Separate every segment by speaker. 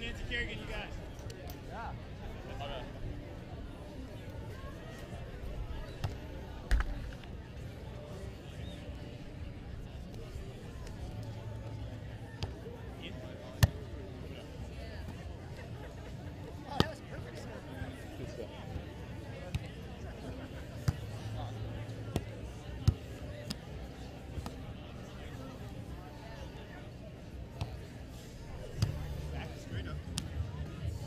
Speaker 1: Nancy Kerrigan, you guys.
Speaker 2: Yeah.
Speaker 1: Okay.
Speaker 2: Oh, that was perfect, sir.
Speaker 3: Good stuff.
Speaker 1: Back straight up.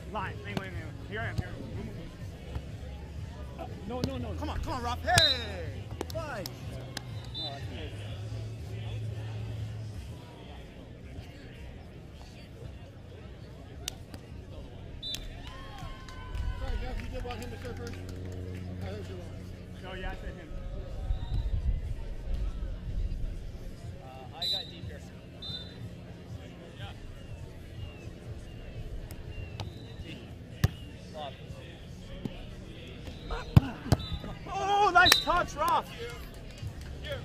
Speaker 1: Line. Anyway. Here I am. Here. No.
Speaker 2: Come on, Rob. Hey! Fine.
Speaker 1: No, that's good.
Speaker 2: Sorry, Jeff, you did want him to serve first? I heard you wrong.
Speaker 1: No, yeah, I said him.
Speaker 3: I got deep here. Yeah. Deep. Lob.
Speaker 1: Oh, nice touch, Rob.
Speaker 3: Here.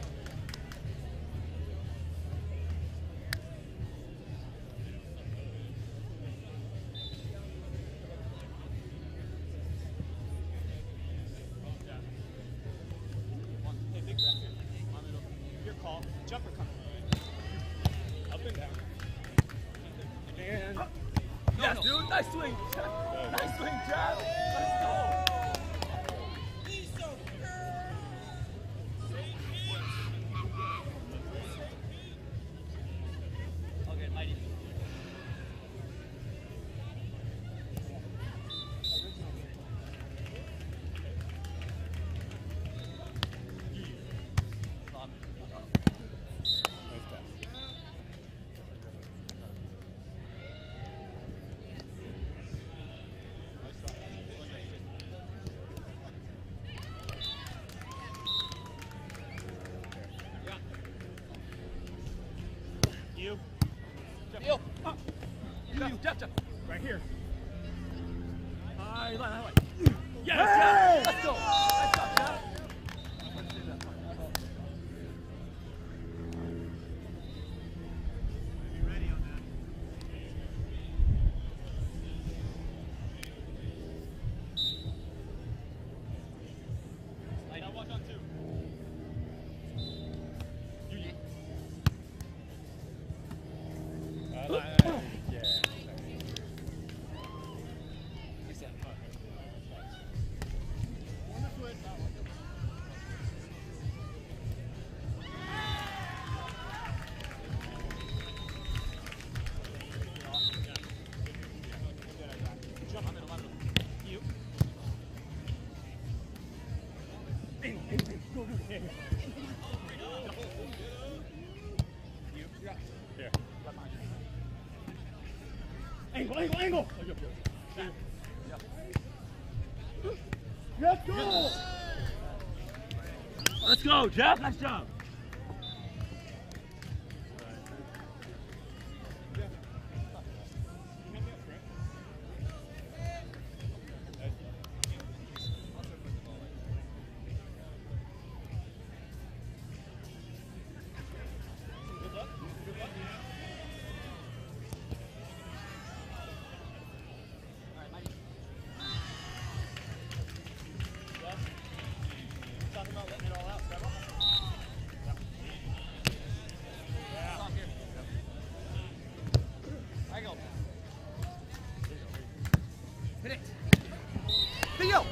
Speaker 1: Hey, big ref here. On it over. Your call. Jumper coming. Up and down. And
Speaker 3: Yes, dude. Nice swing. Nice swing, Jeff. Let's go. Okay, mighty. Lob.
Speaker 1: nice pass. You.
Speaker 3: Deal. Jeff.
Speaker 1: Right here.
Speaker 3: Highlight.
Speaker 1: Yes,
Speaker 3: Jeff. Let's go. Nice shot, Jeff.
Speaker 1: Now watch on two. You. Yeah.
Speaker 2: On the switch.
Speaker 1: Jump on it. You. Go. Yeah. You. Yeah. Here. Angle.
Speaker 2: Let's go!
Speaker 3: Let's go, Jeff. Nice job.
Speaker 1: Talking about letting it all out, Trevor.
Speaker 3: I go.
Speaker 2: Hit it! Theo!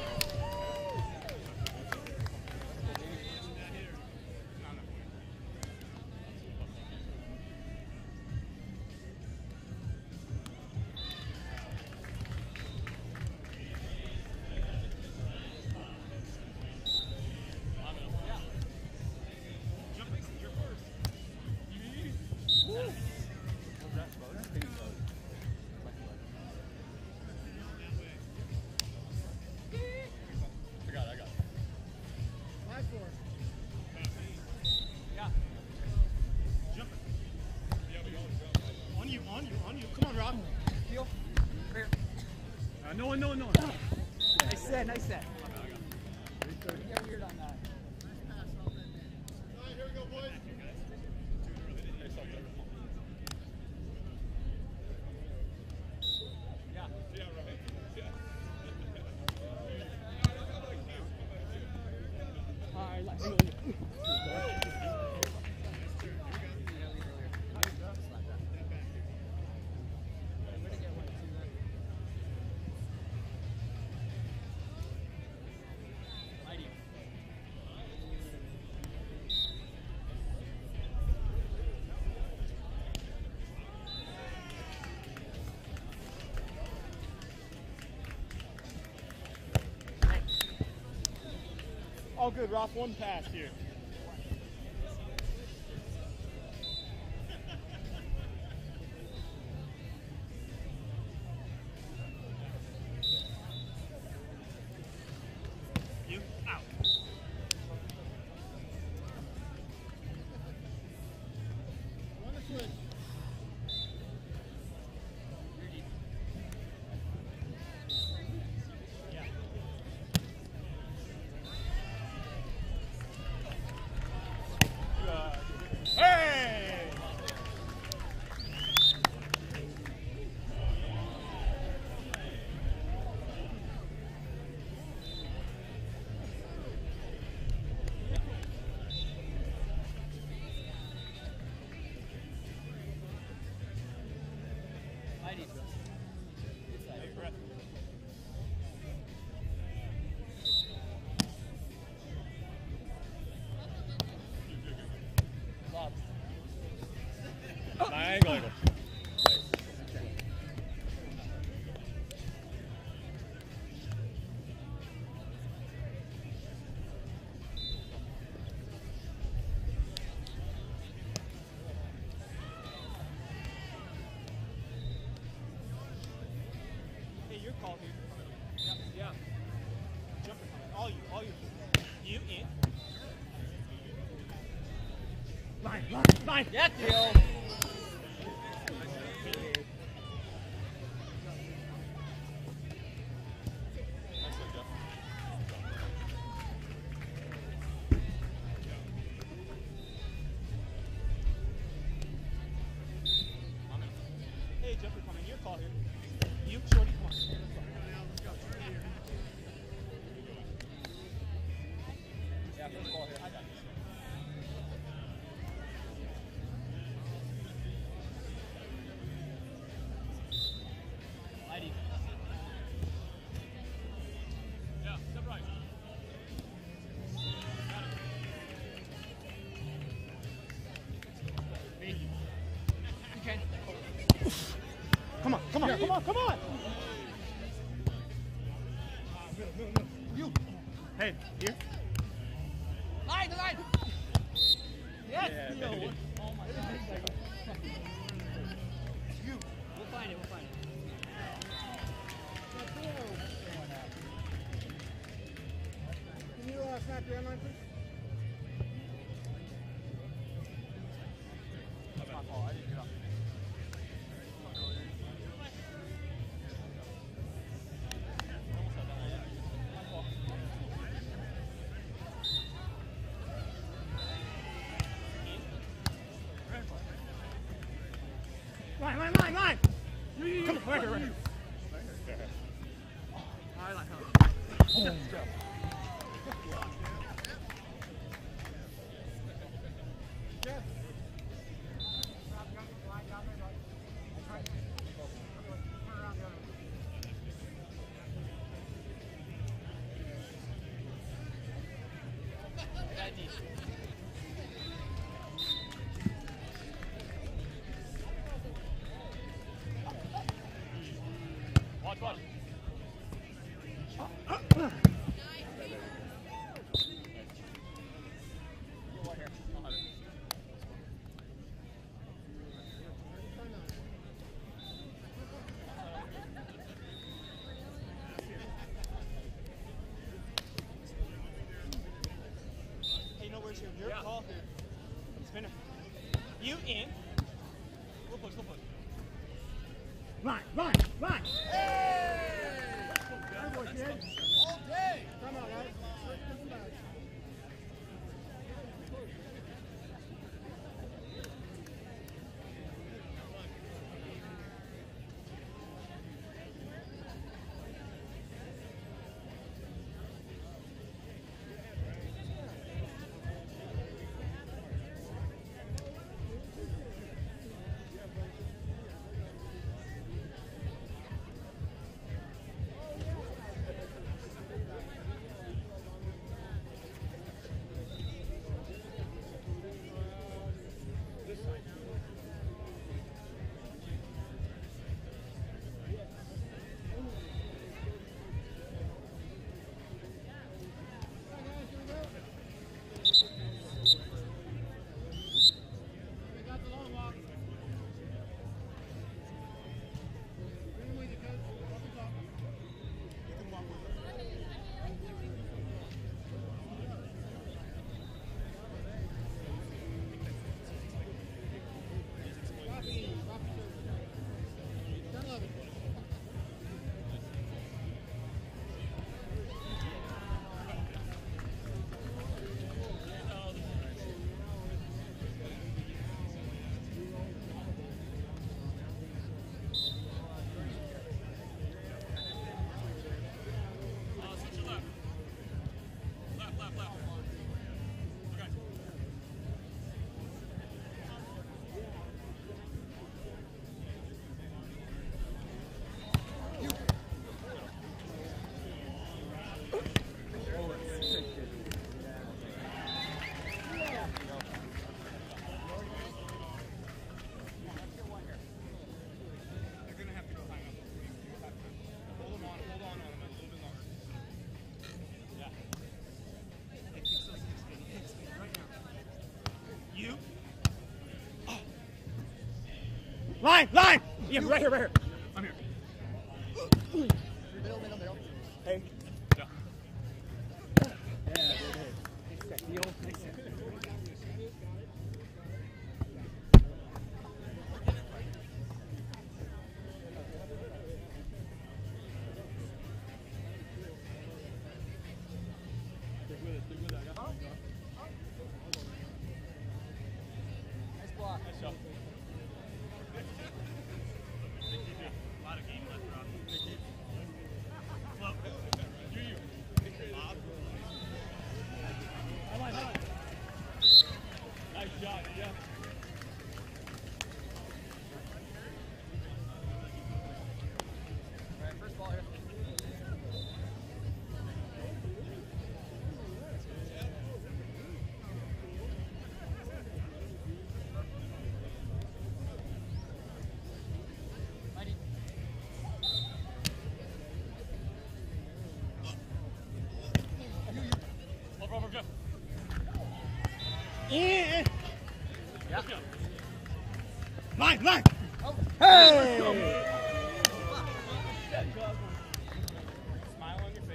Speaker 1: I got it.
Speaker 2: My four.
Speaker 1: Yeah. Jump it. On you. Come on, Rob.
Speaker 2: Theo. Here.
Speaker 1: No one.
Speaker 2: Nice set.
Speaker 3: Get weird on that.
Speaker 2: All right, here we go, boys.
Speaker 1: All good, Ross. One pass here. You out.
Speaker 2: Run the switch.
Speaker 1: Yeah. Hey! Take a breath. Triangle. Hey, your call here. Yeah. Jumper coming. All you. You in. Line.
Speaker 3: Yeah, deal.
Speaker 1: Hey, jumper coming. Your call here. You, shorty, come on.
Speaker 3: Yeah, first ball here. I got this. Mighty.
Speaker 1: Yeah, step right.
Speaker 3: You can.
Speaker 1: Come on. You. Hey, here.
Speaker 3: Line. Yes,
Speaker 1: Yeah,
Speaker 3: deal.
Speaker 1: baby.
Speaker 3: Oh my God. You. We'll find it.
Speaker 2: Can you snap your line, please?
Speaker 3: That's my fault. I didn't get up.
Speaker 1: Line. Come on, right here.
Speaker 3: All right,
Speaker 2: Jeff.
Speaker 1: Watch. Hey, no worries here. Your call here. Spinner. You in. We'll push. Line.
Speaker 2: Good boy, kid. Okay. Come on, guys.
Speaker 1: Line, line! Yeah, right here, right here. I'm here.
Speaker 2: Middle.
Speaker 1: Hey.
Speaker 3: Yeah.
Speaker 4: Nice block.
Speaker 3: Nice job. A lot of game left, Rob. Well, you. Nice shot, yeah.
Speaker 4: All right, first ball here. Mighty.
Speaker 3: Over, Jeff.
Speaker 1: Yeah.
Speaker 3: Let's go.
Speaker 1: Line, line!
Speaker 4: Oh.
Speaker 1: Hey!
Speaker 3: Smile on your face.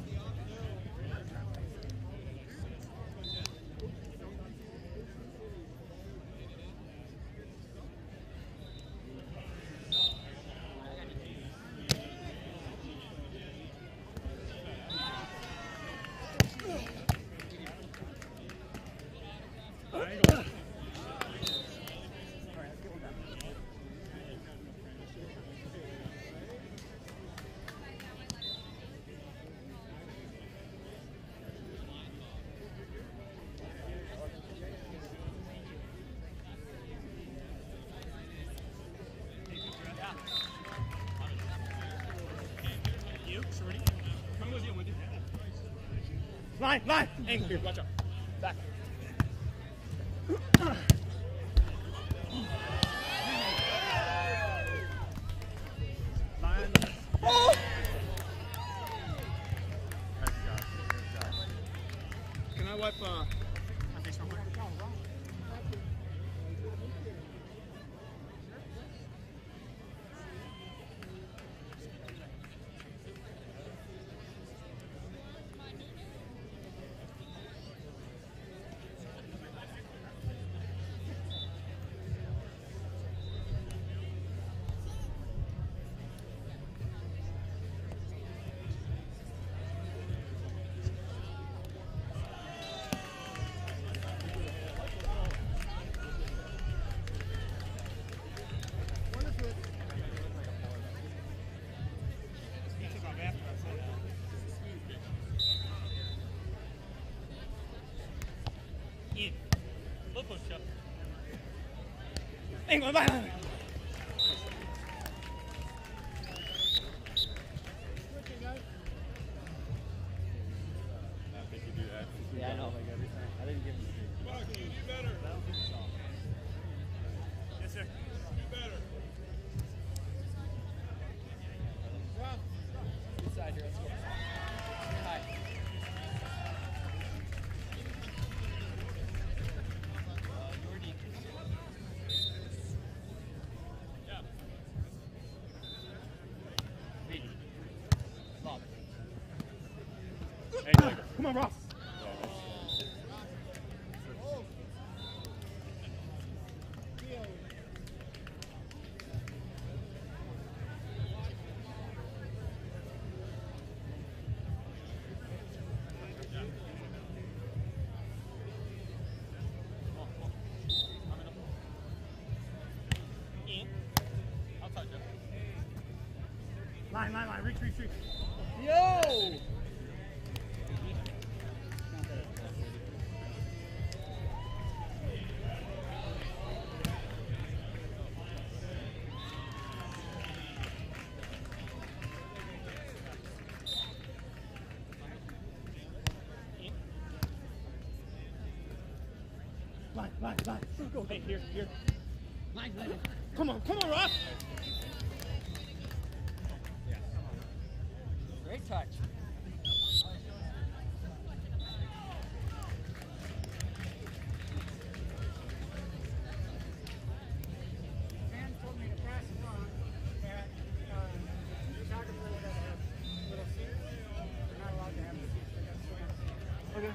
Speaker 3: You, shorty. Come with you, I'm with you.
Speaker 1: Line, line! Angle here, watch out.
Speaker 3: Back.
Speaker 1: Line. Can I wipe my face real quick? He took off after I said that. In.
Speaker 3: Low push, Jeff.
Speaker 1: Angle, line, line!
Speaker 2: Switching, guys.
Speaker 3: I think you do that.
Speaker 4: Yeah, I know. I didn't give him.
Speaker 3: Yes, sir.
Speaker 2: Rob.
Speaker 4: Good side here. Let's go. High. Your deep.
Speaker 3: Yeah.
Speaker 4: Read. Lob.
Speaker 3: Hey, Michael.
Speaker 1: Come on, Ross!
Speaker 2: Theo.
Speaker 3: In. Outside, Jeff.
Speaker 1: Line, line, line, reach, reach, reach.
Speaker 4: Yo!
Speaker 1: Line, line, line. Go, hey, here, here.
Speaker 4: Line.
Speaker 1: Come on, Ross!
Speaker 4: Great touch. Man told me to
Speaker 2: Okay.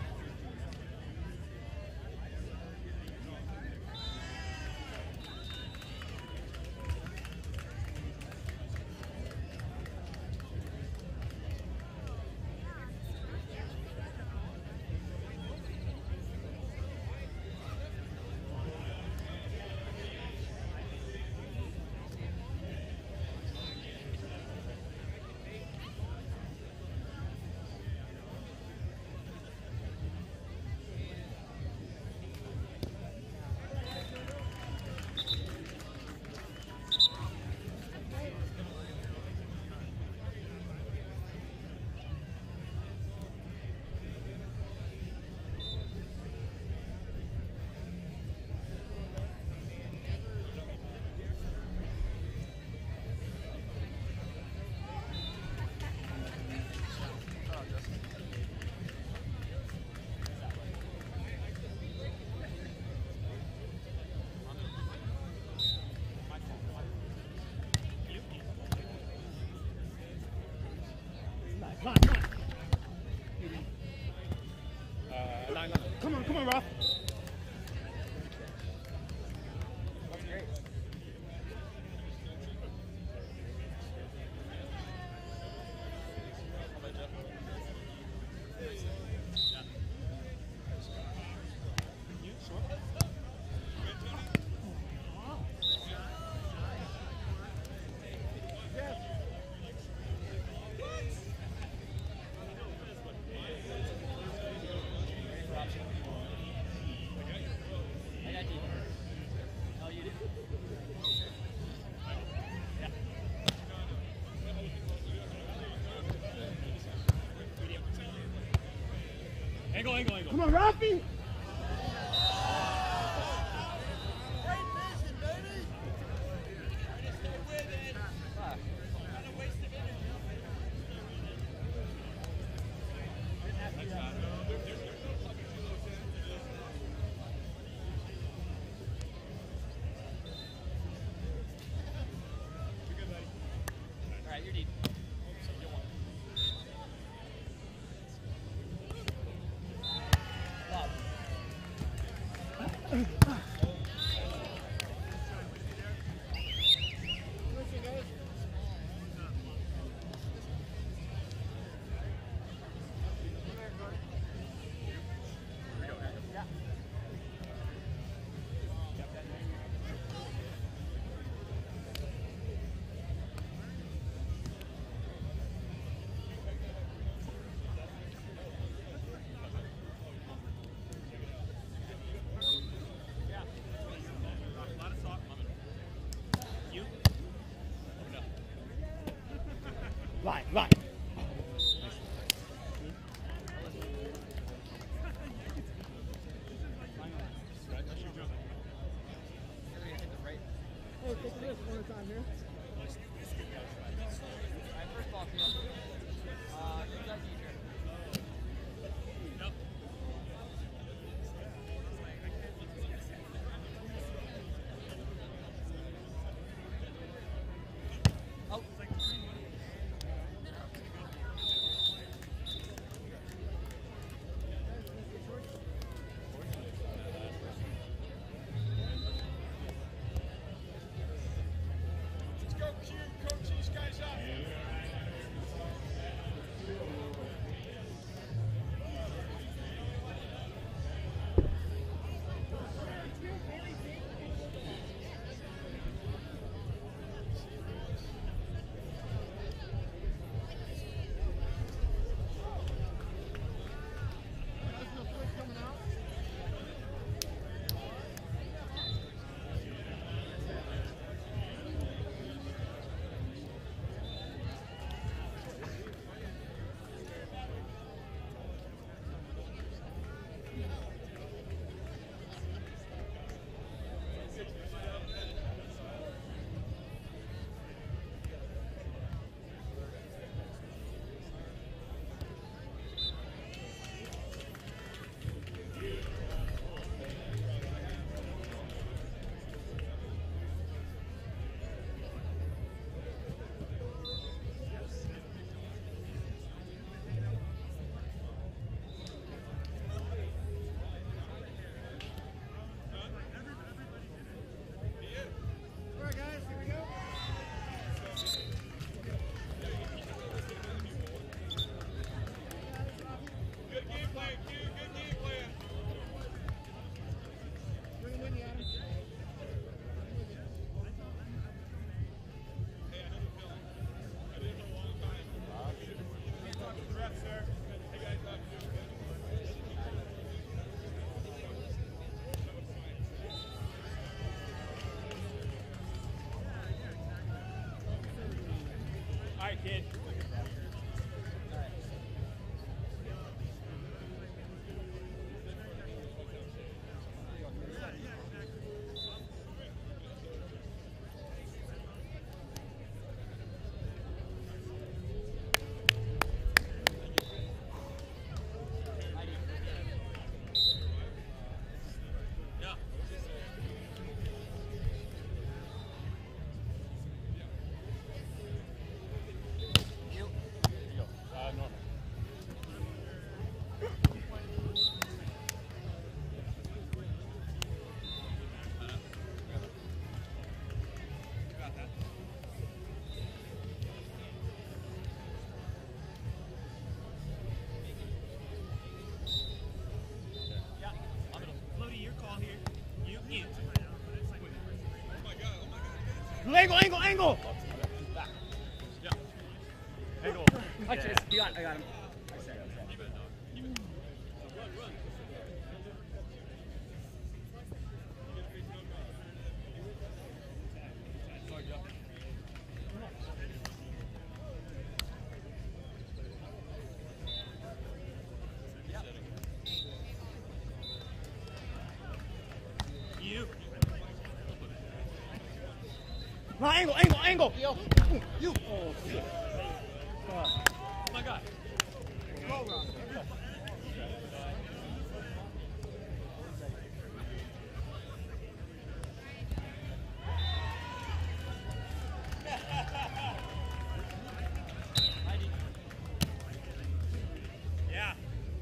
Speaker 2: Come on, Ralph.
Speaker 4: That's great. I got you. Oh, you did.
Speaker 1: Angle.
Speaker 2: Come on, Ralphie.
Speaker 4: All right, you're deep. Lob.
Speaker 2: Line.
Speaker 4: Everybody hit the right.
Speaker 2: Hey, take this one time here.
Speaker 4: All right, first ball field. You got you here. Oh.
Speaker 2: Angle, angle, angle.
Speaker 3: Back.
Speaker 1: Yeah. Angle.
Speaker 3: I got him. I got him.
Speaker 1: You.
Speaker 2: No, angle, angle, angle.
Speaker 1: You. Oh, shit. My God. Go, Ron. Yeah.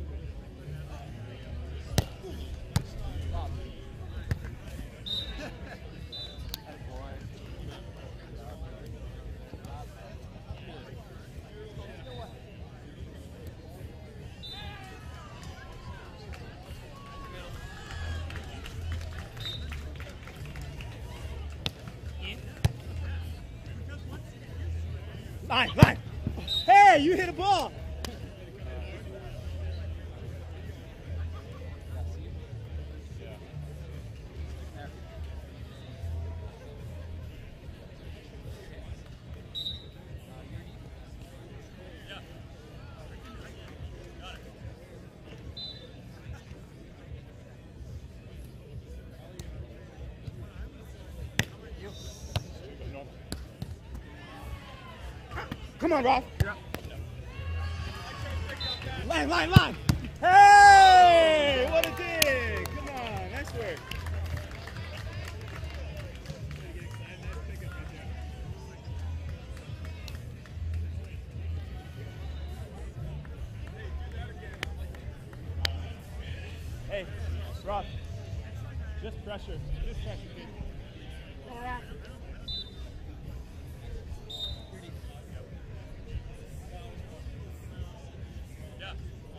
Speaker 2: Line, line. Hey, you hit a ball. Come on, Rob. Line, line, line. Hey, what a dig. Come on, nice work.
Speaker 1: Hey, Rob. Just pressure. Just pressure, kid. Yeah.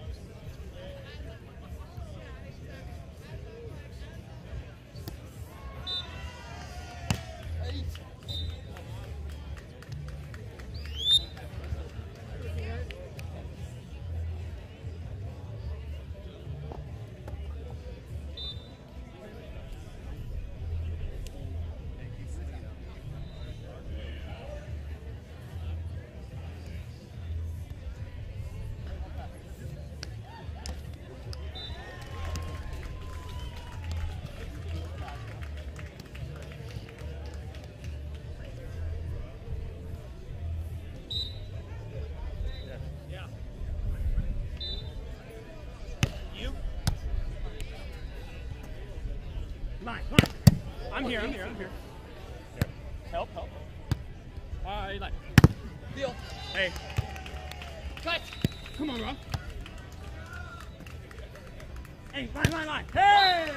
Speaker 1: Yeah. You?
Speaker 2: Line, line.
Speaker 1: I'm here. Here. Help. Hi, line.
Speaker 4: Deal.
Speaker 1: Hey.
Speaker 4: Cut.
Speaker 2: Come on, Rob. Hey, line, line, line. Hey!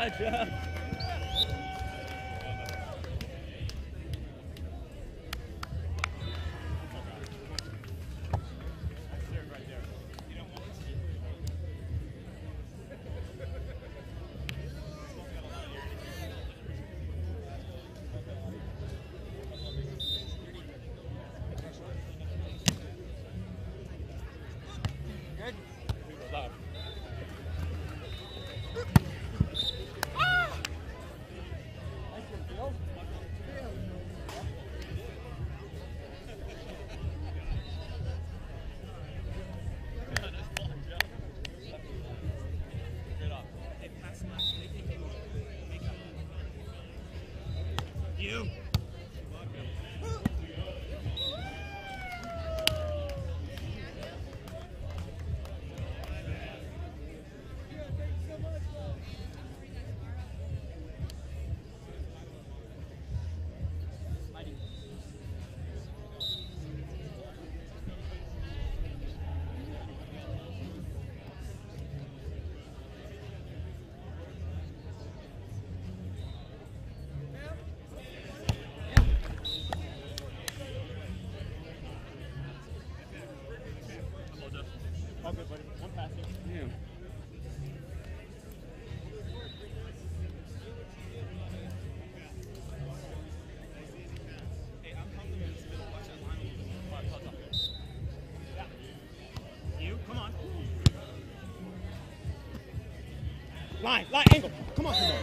Speaker 3: catch, huh?
Speaker 4: Good.
Speaker 3: Love.
Speaker 4: Nice one, Phil.
Speaker 1: You.
Speaker 4: Mighty.
Speaker 1: All good, buddy. One passing.
Speaker 3: Yeah.
Speaker 1: Hey, I'm pumping in this middle. Watch that line a little bit. Come on, close up. Yeah. You, come on. Line, angle. Come on, come on.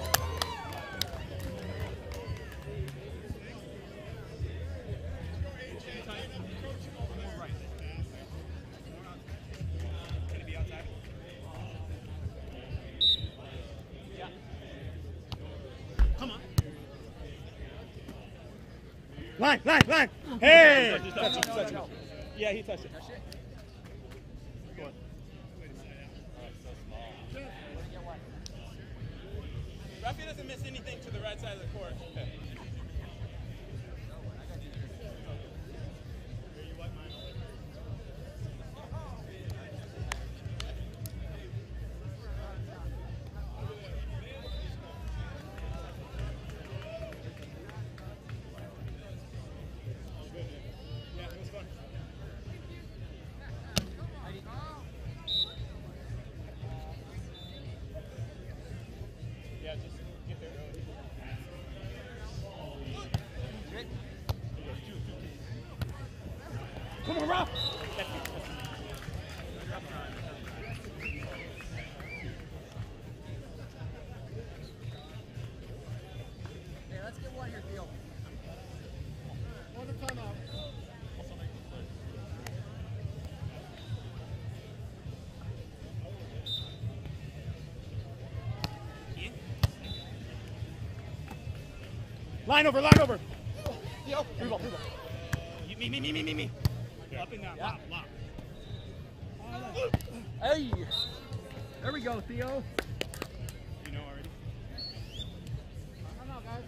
Speaker 1: Gonna be outside. Yeah. Come on. Line. Hey!
Speaker 3: Touch it.
Speaker 1: Yeah, he touched it.
Speaker 4: Touch it.
Speaker 1: Go on. Rafi doesn't miss anything to the right side of the court. Okay. Here, you wipe mine. Yeah, it was fun. Yeah, just get there early.
Speaker 4: Good.
Speaker 1: Come on, Rob.
Speaker 4: Hey, let's get one here, Phil.
Speaker 1: Another timeout. Line over. Yo, free ball. Me. Up and down.
Speaker 4: Yeah.
Speaker 1: Lock.
Speaker 4: Hey! There we go, Theo.
Speaker 1: You know already.
Speaker 4: Come on, guys.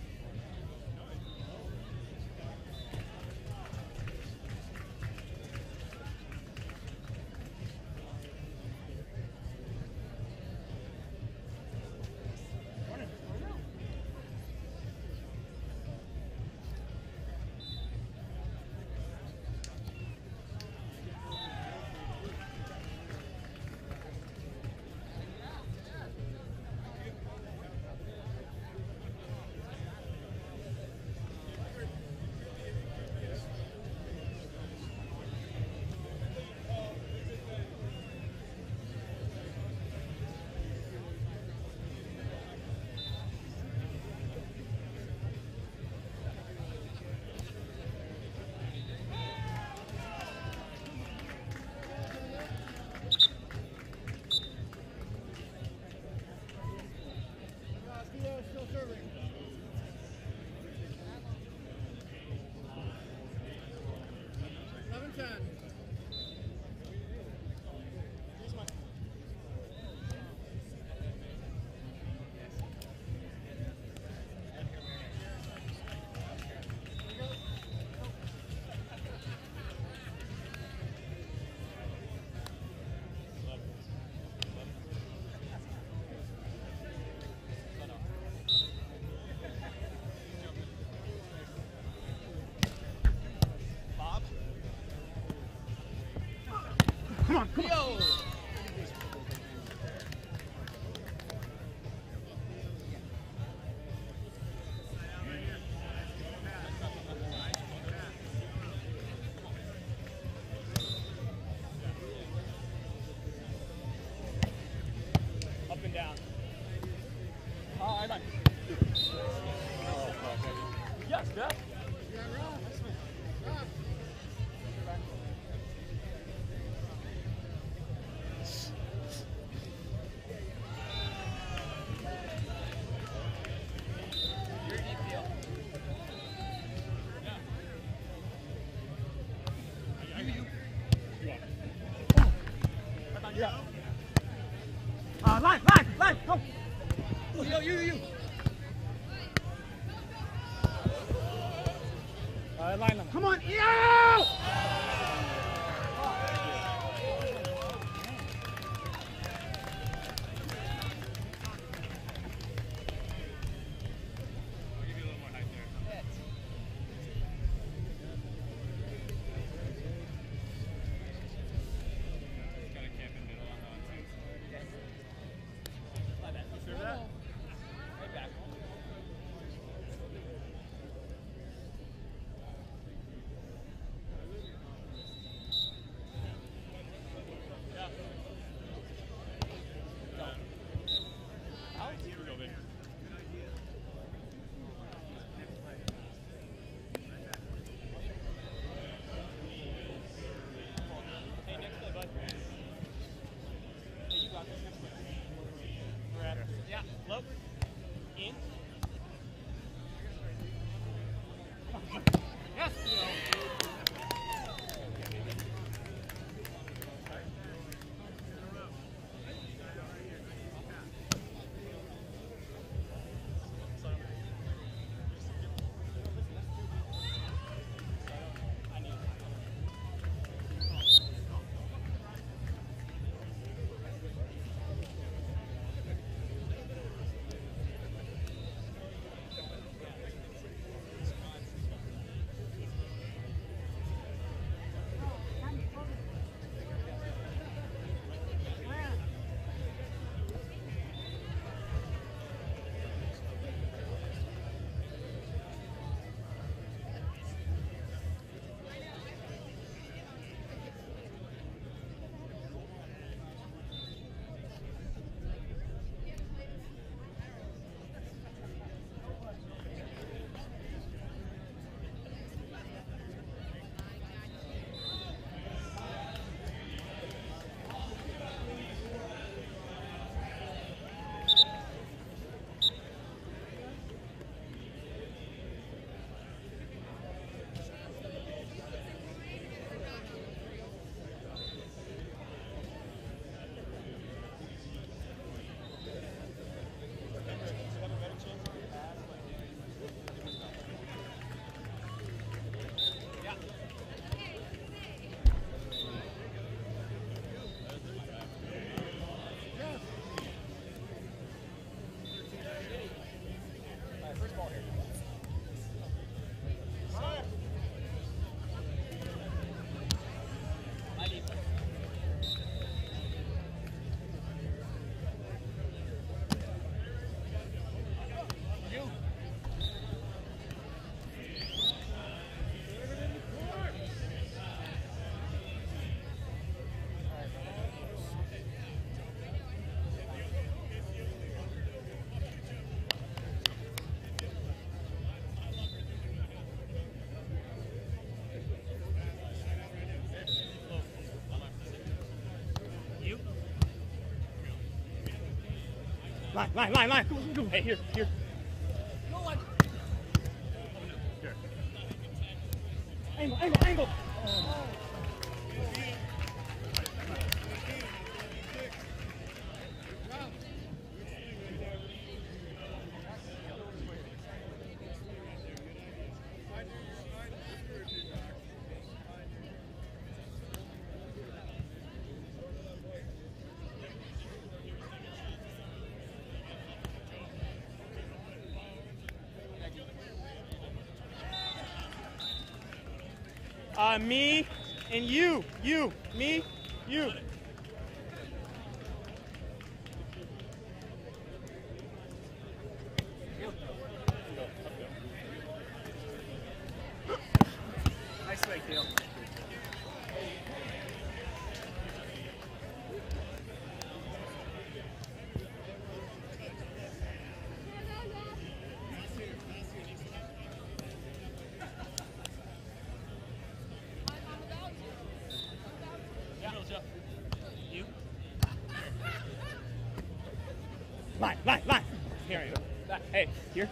Speaker 2: Come on, come on.
Speaker 4: Yo!
Speaker 1: Up and down.
Speaker 3: I like. Yes, Jeff.
Speaker 2: Yeah. Line, go.
Speaker 4: You.
Speaker 2: Line them. Come on, yo!
Speaker 1: Hey, next play, bud. Hey, you got this next play. Grab. Yeah, low. In. Yes!
Speaker 2: Line. Go.
Speaker 1: Hey, here.
Speaker 4: No one.
Speaker 2: Angle. Me and you, me. You.
Speaker 3: Nice swing, Theo.
Speaker 1: You?
Speaker 2: Line. Here I go. Hey, here.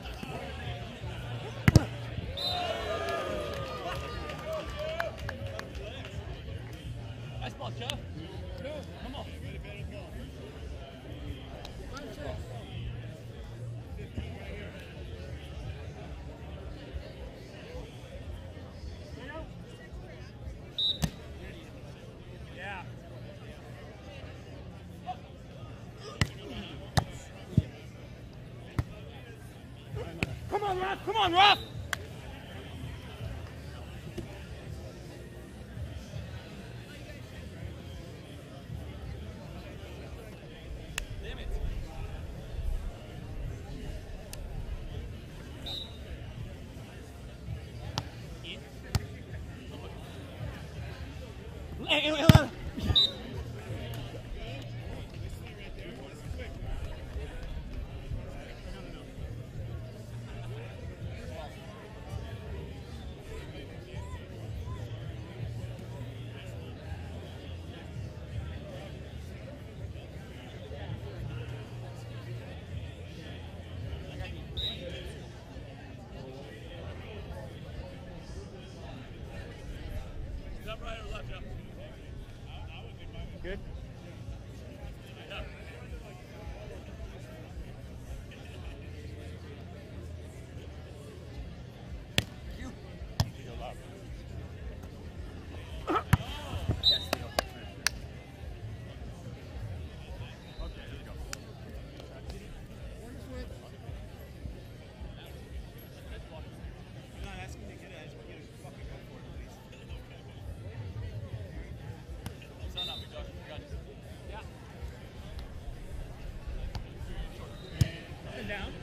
Speaker 1: Nice ball, Jeff. Come on. Yeah.
Speaker 2: Come on, Rob. Come on, Rob.
Speaker 1: Damn it.
Speaker 2: Hey.
Speaker 1: Is that right or left, Jeff?
Speaker 2: Good.
Speaker 1: Yeah.
Speaker 3: Yes, Theo.
Speaker 1: Okay, here we go.
Speaker 2: I'm not asking to get it. I just want you to fucking go for it, please.
Speaker 1: Sun up, Josh. You got this. Yeah.
Speaker 2: Up and down.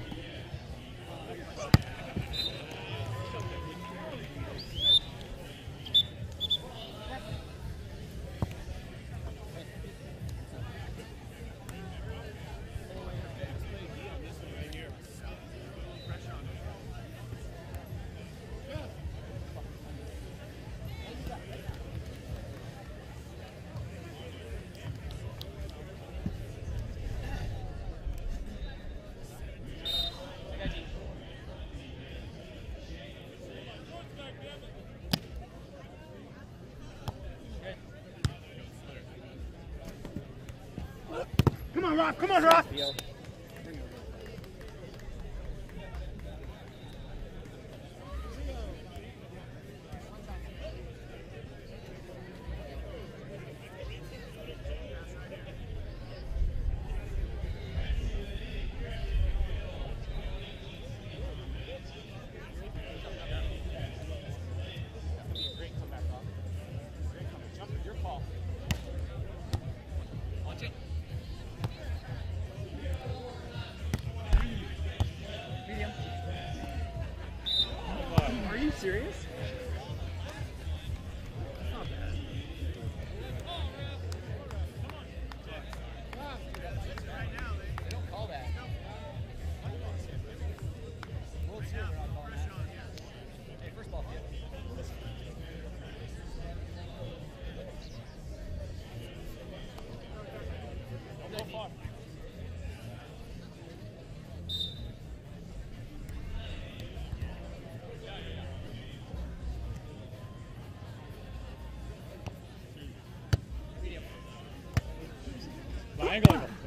Speaker 2: Come on, Rob. Come on, Rob.
Speaker 3: Theo.
Speaker 1: Great comeback, Rob. Great comeback. Jump it. Your call. Watch it.
Speaker 3: Medium. Are you serious? Not bad.
Speaker 4: They don't call that. World Series, they're not calling that. Hey, first ball, yeah.
Speaker 1: Don't go far.
Speaker 2: Line, go.